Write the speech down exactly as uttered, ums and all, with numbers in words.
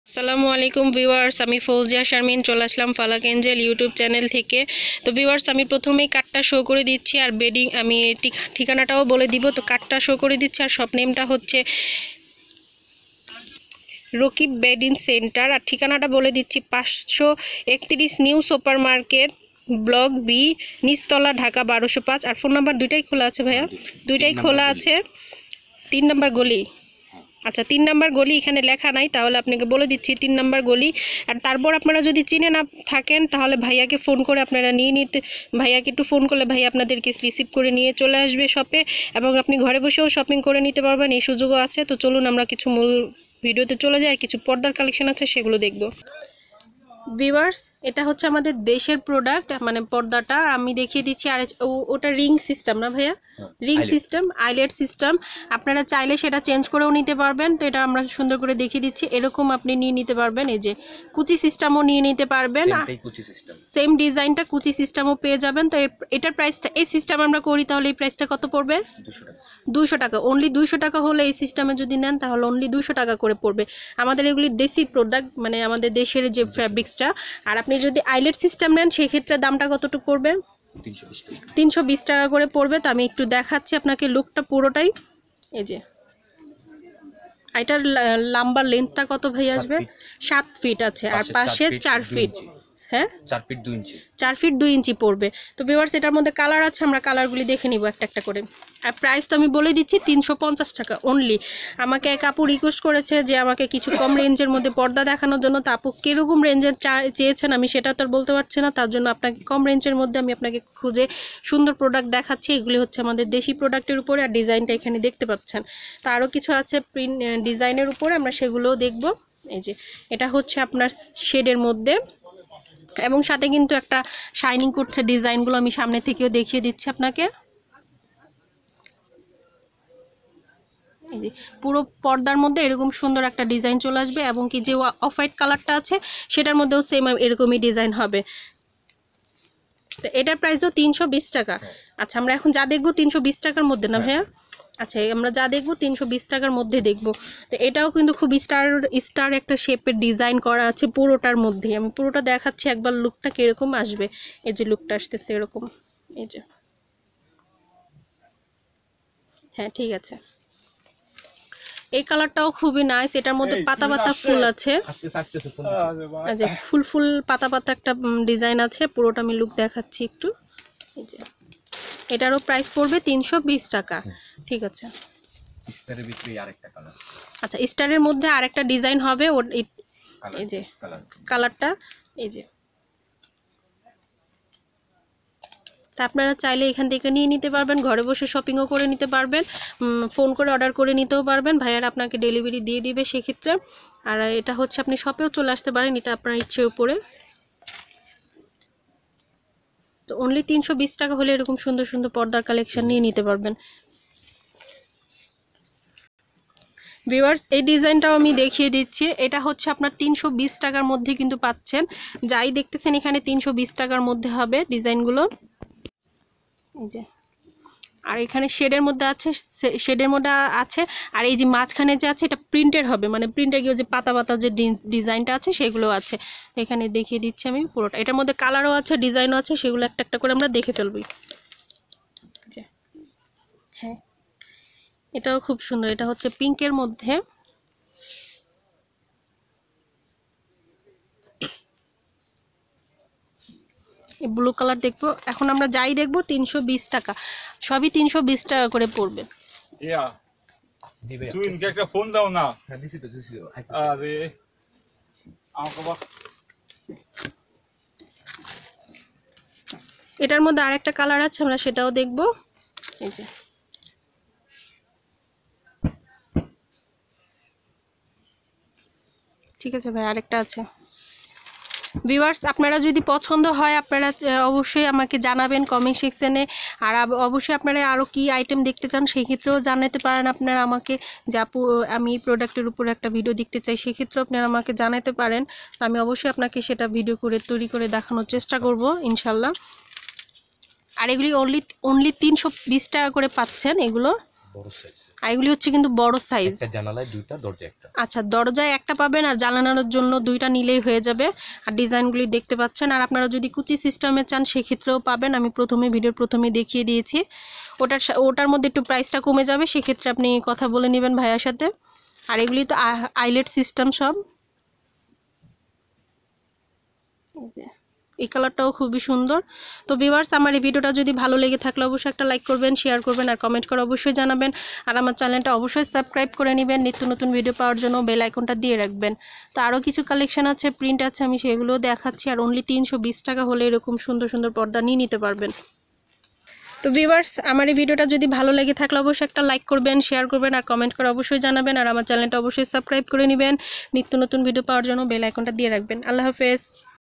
আসসালামু আলাইকুম ভিউয়ার্স, আমি ফৌজিয়া শারমিন চলে আসলাম ফালাক এঞ্জেল ইউটিউব চ্যানেল থেকে। তো ভিউয়ার্স, আমি প্রথমেই কার্ডটা শো করে দিচ্ছি আর বেডিং আমি ঠিকানাটাও বলে দিব। তো কার্ডটা শো করে দিচ্ছি আর শপ নেমটা হচ্ছে রকিব বেডিং সেন্টার, আর ঠিকানাটা বলে দিচ্ছি পাঁচশো একত্রিশ new super market, block B, নিচতলা, ঢাকা বারোশো পাঁচ। আর ফোন নাম্বার দুইটাই খোলা আছে ভাইয়া, দুইটাই খোলা আছে। তিন নাম্বার গলি, আচ্ছা তিন নাম্বার গলি এখানে লেখা নাই, তাহলে আপনাকে বলে দিচ্ছি তিন নাম্বার গলি। আর তারপর আপনারা যদি চিনে না থাকেন তাহলে ভাইয়াকে ফোন করে আপনারা নিয়ে নিতে, ভাইয়াকে একটু ফোন করলে ভাইয়া আপনাদেরকে রিসিভ করে নিয়ে চলে আসবে শপে, এবং আপনি ঘরে বসেও শপিং করে নিতে পারবেন, এই সুযোগও আছে। তো চলুন আমরা কিছু মূল ভিডিওতে চলে যাই, কিছু পর্দার কালেকশন আছে সেগুলো দেখব। ভিউয়ার্স, এটা হচ্ছে আমাদের দেশের প্রোডাক্ট, মানে পর্দাটা আমি দেখিয়ে দিচ্ছি। আর ওটা রিং সিস্টেম না ভাইয়া, রিং সিস্টেম, আইলেট সিস্টেম। আপনারা চাইলে সেটা চেঞ্জ করেও নিতে পারবেন। তো এটা আমরা সুন্দর করে দেখিয়ে দিচ্ছি, এরকম আপনি নিয়ে নিতে পারবেন। এই যে কুচি সিস্টেমও নিয়ে নিতে পারবেন, সেম ডিজাইনটা কুচি সিস্টেমও পেয়ে যাবেন। তো এটার প্রাইসটা, এই সিস্টেম আমরা করি তাহলে এই প্রাইসটা কত পড়বে? দুশো টাকা, অনলি দুইশো টাকা হলে এই সিস্টেমে যদি নেন তাহলে অনলি দুশো টাকা করে পড়বে। আমাদের এগুলি দেশি প্রোডাক্ট, মানে আমাদের দেশের যে ফ্যাব্রিক্সটা। আর আপনি যদি আইলেট সিস্টেম নেন সেক্ষেত্রে দামটা কতটুকু পড়বে? তিনশো বিশ টাকা করে পড়বে। তো আমি একটু দেখাচ্ছি আপনাকে লুকটা পুরোটাই। এই যে এটার লম্বা লেন্থটা কত ভাই আসবে? সাত ফিট আছে, আর পাশে চার ফিট, হ্যাঁ চার ফিট দুই ইঞ্চি, চার ফিট দুই ইঞ্চি পড়বে। তো ভিউয়ার্স, এটার মধ্যে কালার আছে, আমরা কালারগুলি দেখে নিব একটা একটা করে। আর প্রাইস তো আমি বলে দিচ্ছি তিনশো পঞ্চাশ টাকা অনলি। আমাকে এক আপু রিকোয়েস্ট করেছে যে আমাকে কিছু কম রেঞ্জের মধ্যে পর্দা দেখানোর জন্য। তো আপু কীরকম রেঞ্জের চেয়েছেন আমি সেটা তো আর বলতে পারছি না, তার জন্য আপনাকে কম রেঞ্জের মধ্যে আমি আপনাকে খুঁজে সুন্দর প্রোডাক্ট দেখাচ্ছি। এগুলি হচ্ছে আমাদের দেশি প্রোডাক্টের উপরে, আর ডিজাইনটা এখানে দেখতে পাচ্ছেন। তো আরও কিছু আছে প্রিন্ট ডিজাইনের উপরে, আমরা সেগুলোও দেখব। এই যে এটা হচ্ছে আপনার শেডের মধ্যে, এবং সাথে কিন্তু একটা শাইনিং করছে ডিজাইনগুলো, আমি সামনে থেকেও দেখিয়ে দিচ্ছি আপনাকে। এই যে পুরো পর্দার মধ্যে এরকম সুন্দর একটা ডিজাইন চলে আসবে, এবং কি যে অফ হোয়াইট কালারটা আছে সেটার মধ্যেও সেম এরকমই ডিজাইন হবে। তো এটার প্রাইসও তিনশো বিশ টাকা। আচ্ছা, আমরা এখন যা দেখবো তিনশো বিশ টাকার মধ্যে না ভাইয়া? আচ্ছা, আমরা যা দেখবো তিনশো বিশ টাকার মধ্যে দেখবো। তো এটাও কিন্তু খুব স্টার স্টার একটা শেপের ডিজাইন করা আছে পুরোটার মধ্যে। আমি পুরোটা দেখাচ্ছি একবার লুকটা কীরকম আসবে। এই যে লুকটা আসতেছে এরকম, এই যে, হ্যাঁ ঠিক আছে। এই কালারটাও খুবই নাইস, এটার মধ্যে পাতা পাতা ফুল আছে, এই যে ফুল ফুল পাতা পাতা একটা ডিজাইন আছে। পুরোটা আমি লুক দেখাচ্ছি একটু। এই যে এটারও প্রাইস পড়বে তিনশো বিশ টাকা। ঠিক আছে, স্টারের ভিতরে আরেকটা কালার, আচ্ছা স্টারের মধ্যে আরেকটা ডিজাইন হবে। ওর এই যে কালারটা, এই যে, তা আপনারা চাইলে এখান থেকে নিয়ে নিতে পারবেন, ঘরে বসে শপিংও করে নিতে পারবেন, ফোন করে অর্ডার করে নিতেও পারবেন, ভাইয়ারা আপনাকে ডেলিভারি দিয়ে দিবে সেক্ষেত্রে। আর এটা হচ্ছে আপনি শপেও চলে আসতে পারেন, এটা আপনার ইচ্ছের উপরে। তো অনলি তিনশো বিশ টাকা হলে এরকম সুন্দর সুন্দর পর্দার কালেকশন নিয়ে নিতে পারবেন। ভিউয়ার্স, এই ডিজাইনটাও আমি দেখিয়ে দিচ্ছি। এটা হচ্ছে আপনার তিনশো বিশ টাকার মধ্যে কিন্তু পাচ্ছেন, যাই দেখতেছেন এখানে তিনশো বিশ টাকার মধ্যে হবে ডিজাইনগুলো। এই যে, আর এখানে শেডের মধ্যে আছে, শেডের মধ্যে আছে। আর এই যে মাঝখানে যে আছে এটা প্রিন্টের হবে, মানে প্রিন্টের গিয়ে যে পাতা পাতা যে ডিজাইনটা আছে সেগুলো আছে। এখানে দেখিয়ে দিচ্ছি আমি পুরোটা। এটার মধ্যে কালারও আছে, ডিজাইনও আছে, সেগুলো একটা একটা করে আমরা দেখে ফেলবি। হ্যাঁ, এটাও খুব সুন্দর, এটা হচ্ছে পিঙ্কের মধ্যে। ব্লু কালার দেখবো এখন, আমরা যাই দেখবো তিনশো বিশ টাকা, সবই তিনশো বিশ টাকা করে পড়বে। একটা ফোন দাও না। আরে এটার মধ্যে আরেকটা কালার আছে, আমরা সেটাও দেখবো। এই যে ঠিক আছে ভাই, আরেকটা আছে। ভিউয়ার্স, আপনারা যদি পছন্দ হয় আপনারা অবশ্যই আমাকে জানাবেন কমেন্ট সেকশনে। আর অবশ্যই আপনারা আরও কি আইটেম দেখতে চান সেই ক্ষেত্রেও জানাতে পারেন আপনারা আমাকে, যে আপু আমি এই প্রোডাক্টের উপর একটা ভিডিও দেখতে চাই, সেক্ষেত্রেও আপনারা আমাকে জানাতে পারেন। তো আমি অবশ্যই আপনাকে সেটা ভিডিও করে তৈরি করে দেখানোর চেষ্টা করব ইনশাল্লাহ। আর এগুলি অনলি অনলি তিনশো বিশ টাকা করে পাচ্ছেন এগুলো। বড় সাইজ। আর এগুলি হচ্ছে কিন্তু বড় সাইজ। একটা জানালায় দুইটা, দরজা একটা। আচ্ছা, দরজায় একটা পাবেন আর জানালার জন্য দুইটা নিলেই হয়ে যাবে। আর ডিজাইনগুলি দেখতে পাচ্ছেন। আর আপনারা যদি কুচি সিস্টেমে চান সেক্ষেত্রেও পাবেন, আমি প্রথমে ভিডিওর প্রথমে দেখিয়ে দিয়েছি। ওটার ওটার মধ্যে একটু প্রাইসটা কমে যাবে, সেক্ষেত্রে আপনি কথা বলে নেবেন ভাইয়ার সাথে। আর এগুলি তো আইলেট সিস্টেম সব। এই কালারটাও খুবই সুন্দর। তো ভিউয়ার্স, আমার এই ভিডিওটা যদি ভালো লেগে থাকলে অবশ্যই একটা লাইক করবেন, শেয়ার করবেন আর কমেন্ট করে অবশ্যই জানাবেন। আর আমার চ্যানেলটা অবশ্যই সাবস্ক্রাইব করে নেবেন, নিত্য নতুন ভিডিও পাওয়ার জন্য বেল আইকনটা দিয়ে রাখবেন। তো আরও কিছু কালেকশন আছে, প্রিন্ট আছে, আমি সেগুলোও দেখাচ্ছি। আর অনলি তিনশো বিশ টাকা হলে এরকম সুন্দর সুন্দর পর্দা নিয়ে নিতে পারবেন। তো ভিউয়ার্স, আমার এই ভিডিওটা যদি ভালো লেগে থাকলে অবশ্যই একটা লাইক করবেন, শেয়ার করবেন আর কমেন্ট করে অবশ্যই জানাবেন। আর আমার চ্যানেলটা অবশ্যই সাবস্ক্রাইব করে নেবেন, নিত্য নতুন ভিডিও পাওয়ার জন্য বেল আইকনটা দিয়ে রাখবেন। আল্লাহ হাফেজ।